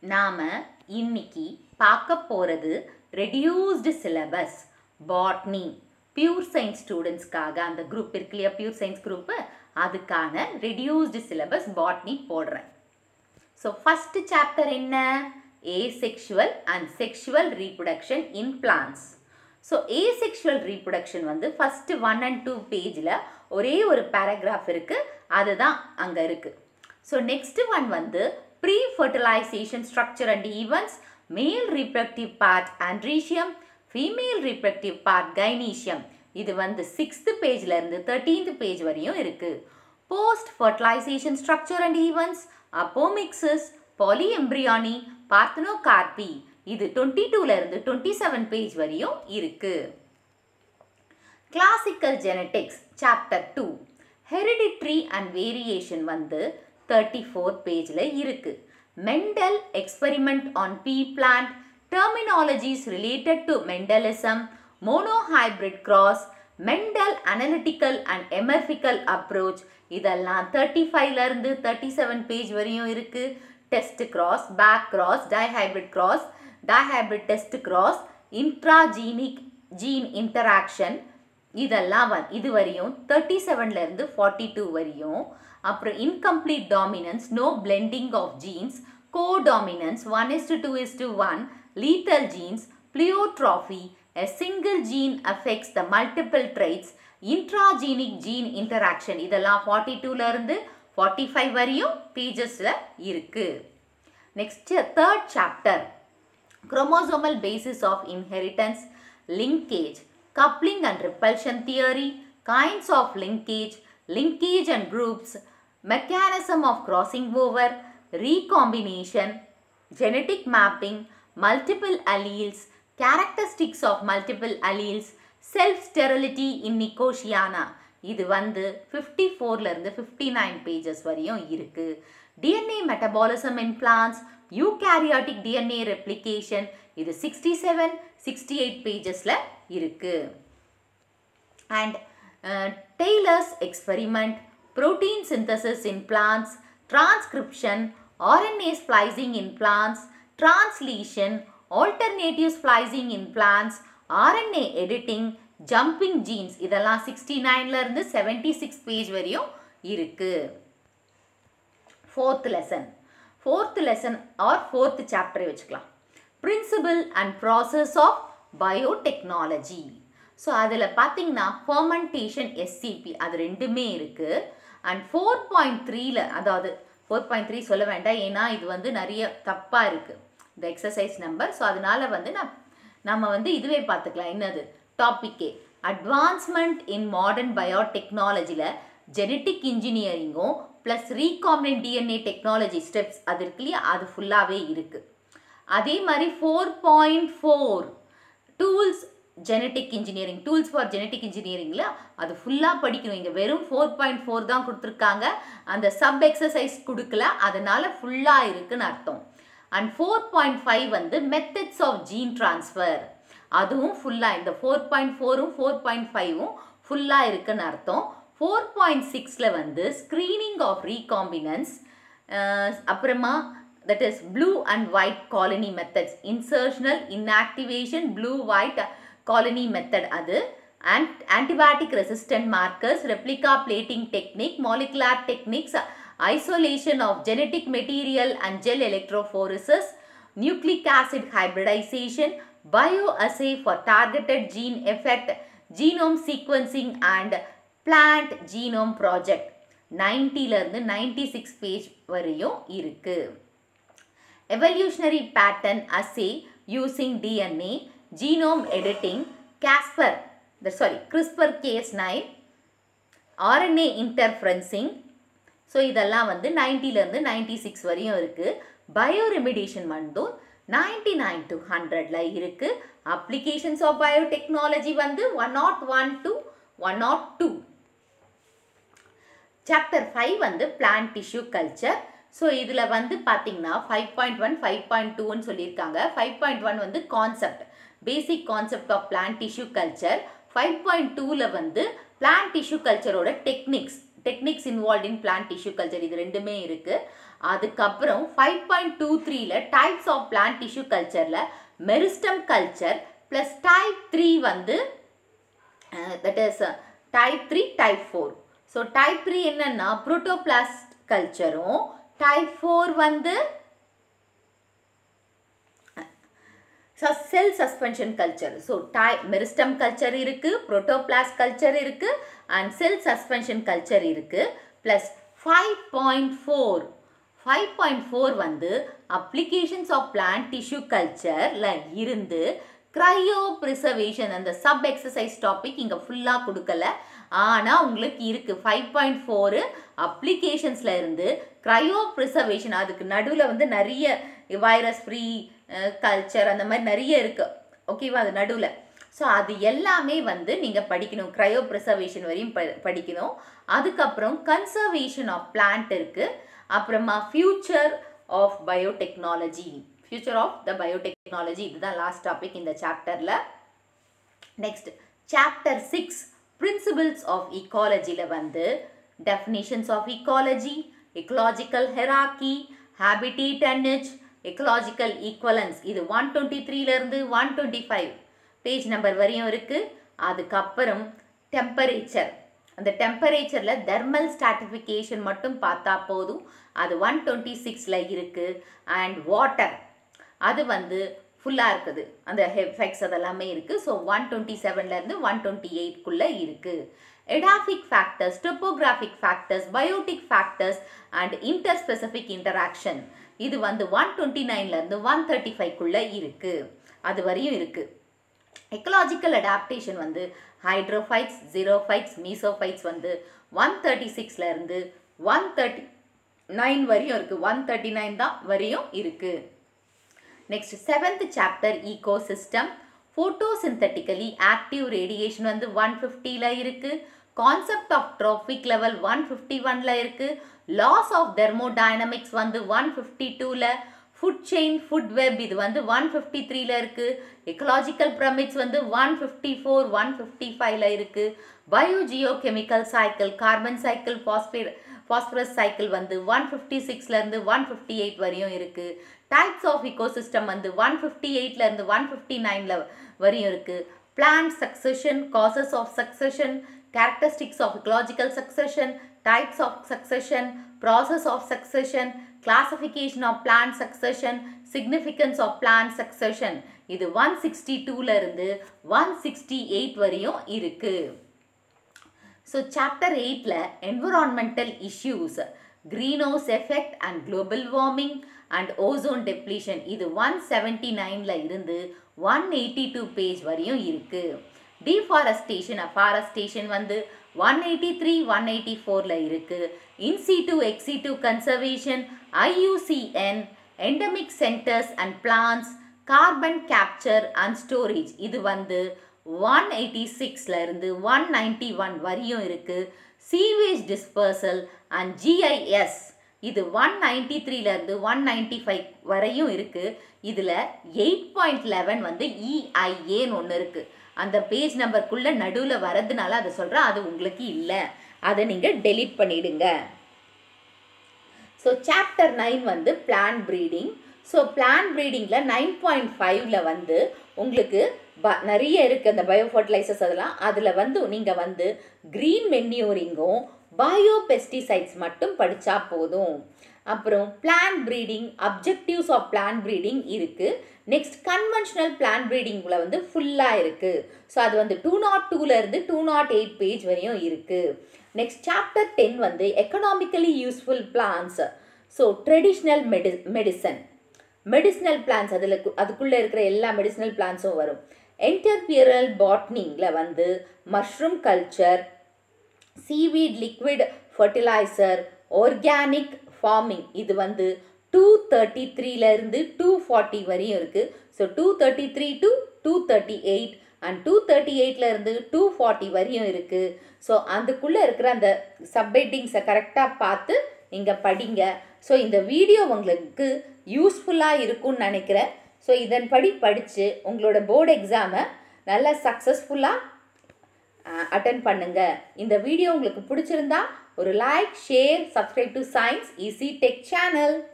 நாம இன்னைக்கு பார்க்க போகிறது reduced syllabus botany pure science ஸ்டூடெண்ட்ஸ்க்காக அந்த குரூப் இருக்கு இல்லையா பியூர் சயின்ஸ் குரூப்பு அதுக்கான ரெடியூஸ்டு சிலபஸ் பாட்னி போடுறேன். ஸோ ஃபஸ்ட்டு சாப்டர் என்ன? asexual and sexual reproduction in plants. So asexual reproduction வந்து ஃபஸ்ட்டு 1 and 2 பேஜில் ஒரே ஒரு பேராகிராஃப் இருக்குது, அதுதான் அங்கே இருக்குது. ஸோ நெக்ஸ்ட்டு ஒன் வந்து pre-fertilization structure and events, male reproductive part andrecium, female reproductive part gynoecium. இது வந்து 6th பேஜில் இருந்து 13th பேஜ் வரையும் இருக்குது. Post-fertilization structure and events, apomixis, polyembryony, parthenocarpy. இது 22ல இருந்து 27 பேஜ் வரையும் இருக்கு. Classical genetics chapter 2, hereditary and variation வந்து 34th பேஜில் இருக்கு. Mendel experiment on pea plant, terminologies related to Mendelism, monohybrid cross, Mendel analytical and emorphical approach. இதெல்லாம் 35ல இருந்து 37 page வரையும் இருக்கு. Test cross, back cross, dihybrid cross, dihybrid test cross, intragenic gene interaction. இதெல்லாம் இது வரையும் 37ல இருந்து 42 வரையும். அப்புறம் incomplete dominance, no blending of genes, codominance 1:2:1, lethal genes, pleiotropy, a single gene affects the multiple traits, intragenic gene interaction. இதெல்லாம் 42ல இருந்து 45 வரையும் பேஜஸ்ல இருக்கு. Next third chapter, chromosomal basis of inheritance, linkage, coupling and repulsion theory, kinds of linkage, linkage and groups, mechanism of crossing over, recombination, genetic mapping, multiple alleles, characteristics of multiple alleles, self-sterility in Nicotiana. இது வந்து 54ல இருந்து 59 pages வரையும் இருக்கு. DNA metabolism in plants, eukaryotic DNA replication. இது 67, 68 பேஜஸ்ல இருக்கு. And Taylor's experiment, protein synthesis in plants, transcription, RNA splicing in plants, translation, alternative splicing in plants, RNA editing, jumping genes. இதெல்லாம் 69ல இருந்து 76 page வரையும் இருக்கு. fourth lesson or fourth chapter வச்சுக்கலாம். Principle and process of biotechnology. So அதில் பார்த்தீங்கன்னா fermentation SCP அது ரெண்டுமே இருக்குது. அண்ட் 4.3ல அதாவது 4.3 சொல்ல வேண்டாம், ஏன்னா இது வந்து நிறைய தப்பாக இருக்குது இந்த எக்ஸசைஸ் நம்பர். ஸோ அதனால் வந்து நம்ம வந்து இதுவே பார்த்துக்கலாம். என்னது டாப்பிக்கே அட்வான்ஸ்மெண்ட் இன் மாடர்ன் பயோடெக்னாலஜியில் ஜெனட்டிக் இன்ஜினியரிங்கும் plus recombinant DNA technology steps அது இருக்கு இல்லையா, அது ஃபுல்லாகவே இருக்குது. அதே மாதிரி 4.4 tools genetic engineering, tools for genetic இன்ஜினியரிங்கில் அது ஃபுல்லாக படிக்கணும். இங்கே வெறும் 4.4 தான் கொடுத்துருக்காங்க, அந்த சப் எக்ஸசைஸ் கொடுக்கல, அதனால் ஃபுல்லாக இருக்குன்னு அர்த்தம். அண்ட் 4.5 வந்து மெத்தட்ஸ் ஆஃப் ஜீன் ட்ரான்ஸ்ஃபர், அதுவும் ஃபுல்லாக இந்த 4.4ம் 4.5ம் ஃபுல்லாக இருக்குன்னு அர்த்தம். 4.6ல வந்து ஸ்க்ரீனிங் ஆஃப் ரீகாம்பினன்ஸ், அப்புறமா that is blue and white colony methods, insertional, inactivation, blue white colony method அது, and antibiotic resistant markers, replica plating technique, molecular techniques, isolation of genetic material and gel electrophoresis, nucleic acid hybridization, bioassay for targeted gene effect, genome sequencing and plant genome project. 90ல இருந்து 96 page வரையும் இருக்கு. Evolutionary pattern assay using DNA, genome editing, CRISPR-Cas9, RNA interferencing. So இதெல்லாம் வந்து 90ல இருந்து 96 வரையும் இருக்குது. பயோரெமிடியேஷன் வந்து 99 to 100ல இருக்குது. அப்ளிகேஷன்ஸ் ஆஃப் பயோடெக்னாலஜி வந்து 101 to 102. சாப்டர் 5 வந்து பிளான்ட் டிஷ்யூ கல்ச்சர். ஸோ இதில் வந்து பார்த்தீங்கன்னா 5.1, 5.2ன்னு சொல்லியிருக்காங்க. 5.1 வந்து concept, basic concept of plant tissue culture. 5.2ல வந்து பிளான்ட் டிஷ்யூ கல்ச்சரோட techniques involve in plant tissue culture, இது ரெண்டுமே இருக்குது. அதுக்கப்புறம் 5.23ல டைப்ஸ் ஆஃப் பிளான்ட் டிஷ்யூ கல்ச்சரில் மெரிஸ்டம் கல்ச்சர் ப்ளஸ் டைப் 3 வந்து that is type 3 type 4. So type 3 என்னன்னா புரோட்டோபிளாஸ்ட் கல்ச்சரும் டைப் 4 வந்து cell suspension culture. So meristem culture இருக்குது, புரோட்டோபிளாஸ்ட் கல்ச்சர் இருக்குது அண்ட் செல் சஸ்பென்ஷன் கல்ச்சர் இருக்குது. ப்ளஸ் 5.4 வந்து அப்ளிகேஷன்ஸ் ஆஃப் பிளான்ட் டிஷ்யூ கல்ச்சரில் இருந்து க்ரையோ ப்ரிசர்வேஷன், அந்த சப் எக்ஸசைஸ் டாபிக் இங்கே ஃபுல்லாக கொடுக்கல, ஆனால் உங்களுக்கு இருக்குது 5.4 அப்ளிகேஷன்ஸில் இருந்து க்ரையோ ப்ரிசர்வேஷன். அதுக்கு நடுவில் வந்து நிறைய வைரஸ் ஃப்ரீ கல்ச்சர் அந்த மாதிரி நிறைய இருக்குது, ஓகேவா, அது நடுவில். ஸோ அது எல்லாமே வந்து நீங்கள் படிக்கணும், க்ரையோ ப்ரிசர்வேஷன் வரையும் படிக்கணும். அதுக்கப்புறம் கன்சர்வேஷன் ஆஃப் பிளான்ட் இருக்குது. அப்புறமா future of biotechnology, future of the biotechnology, இதுதான் லாஸ்ட் டாபிக் இந்த சாப்டரில். நெக்ஸ்ட் சாப்டர் 6 பிரின்சிபிள்ஸ் ஆஃப் ஈகாலஜியில் வந்து definitions of ecology, ecological hierarchy, habitat and niche, ecological equivalence, இது 123லேருந்து 125 பேஜ் நம்பர் வரையும் இருக்குது. அதுக்கப்புறம் டெம்பரேச்சர், அந்த டெம்பரேச்சரில் தெர்மல் ஸ்ட்ராட்டிஃபிகேஷன் மட்டும் பார்த்தா போதும், அது 126ல் இருக்குது. அண்ட் வாட்டர், அது வந்து ஃபுல்லாக இருக்குது, அந்த எஃபெக்ட்ஸ் அதெல்லாமே இருக்குது. ஸோ 127லேருந்து 128க்குள்ளே இருக்குது. Edaphic factors, topographic factors, biotic factors and interspecific interaction, இது வந்து 129லேருந்து 135க்குள்ளே இருக்குது, அது வரையும் இருக்குது. எக்கலாஜிக்கல் அடாப்டேஷன் வந்து ஹைட்ரோஃபைட்ஸ், ஜீரோஃபைட்ஸ், மீசோஃபைட்ஸ் வந்து 136லேருந்து 139 வரையும் இருக்குது, 139 தான் வரையும் இருக்குது. Next 7th chapter ecosystem, photosynthetically active radiation வந்து 150ல் இருக்குது. கான்செப்ட் ஆஃப் ட்ராபிக் லெவல் 151ல் இருக்குது. லாஸ் ஆஃப் தெர்மோடைனமிக்ஸ் வந்து 152ல், ஃபுட் செயின், ஃபுட் வெப் இது வந்து 153ல் இருக்குது. எக்கலாஜிக்கல் பிரமிட்ஸ் வந்து 154, 155ல் இருக்குது. Biogeochemical cycle, carbon cycle, phosphorus cycle வந்து 156லேருந்து 158 வரையும் இருக்குது. டைப்ஸ் ஆஃப் இக்கோசிஸ்டம் வந்து 158லேருந்து 159ல் வரையும் இருக்குது. Plant succession, causes of succession, characteristics of ecological succession, types of succession, process of succession, classification of plant succession, significance of plant succession, இது 162ல இருந்து 168 வரையும் இருக்கு. So chapter 8ல environmental issues, greenhouse effect and global warming and ozone depletion, இது 179ல இருந்து 182 page வரையும் இருக்கு. Deforestation, afforestation வந்து 183, 184ல இருக்கு. In situ, ex situ conservation, IUCN, endemic centers and plants, carbon capture and storage, இது வந்து 186ல இருந்து 191 வரையும் இருக்கு. Sewage dispersal and GIS, இது 193ல இருந்து 195 வரையும் இருக்கு. இதில் 8.11 வந்து EIAன்னு ஒன்று இருக்குது. அந்த பேஜ் நம்பருக்குள்ளே நடுவில் வரதுனால அதை சொல்கிறேன், அது உங்களுக்கு இல்லை, அதை நீங்கள் டெலீட் பண்ணிவிடுங்க. ஸோ சாப்டர் 9 வந்து பிளான்ட் ப்ரீடிங். ஸோ பிளான்ட் ப்ரீடிங்கில் 9.5ல் வந்து உங்களுக்கு நிறைய இருக்குது அந்த பயோ ஃபர்டிலைசர்ஸ் அதெல்லாம். அதில் வந்து நீங்கள் வந்து க்ரீன் மென்யூரிங்கும் பயோ பெஸ்டிசைட்ஸ் மட்டும் படித்தா போதும். அப்புறம் plant breeding, objectives of plant breeding இருக்குது. நெக்ஸ்ட் கன்வென்ஷனல் பிளான்ட் ப்ரீடிங்கில் வந்து ஃபுல்லாக இருக்குது. ஸோ அது வந்து 202லேருந்து 208 பேஜ் வரையும் இருக்குது. நெக்ஸ்ட் சாப்டர் 10 வந்து economically useful plants. So traditional medicinal plants, அதுக்குள்ளே இருக்கிற எல்லா மெடிசினல் பிளான்ஸும் வரும். என்டர்பியரல் பாட்னிங்கில் வந்து mushroom culture, seaweed liquid fertiliser, organic farming, இது வந்து 233லேருந்து 240 வரையும் இருக்குது. ஸோ 233 to 238 அண்ட் 238லேருந்து 240 வரையும் இருக்குது. ஸோ அதுக்குள்ளே இருக்கிற அந்த சப்ஹெட்டிங்ஸை கரெக்டாக பார்த்து நீங்கள் படிங்க. ஸோ இந்த வீடியோ உங்களுக்கு யூஸ்ஃபுல்லாக இருக்கும்னு நினைக்கிறேன். ஸோ இதன்படி படித்து உங்களோட போர்டு எக்ஸாமை நல்லா சக்ஸஸ்ஃபுல்லாக அட்டன் பண்ணுங்கள். இந்த வீடியோ உங்களுக்கு பிடிச்சிருந்தா ஒரு like, share, subscribe to Science Easy Tech channel.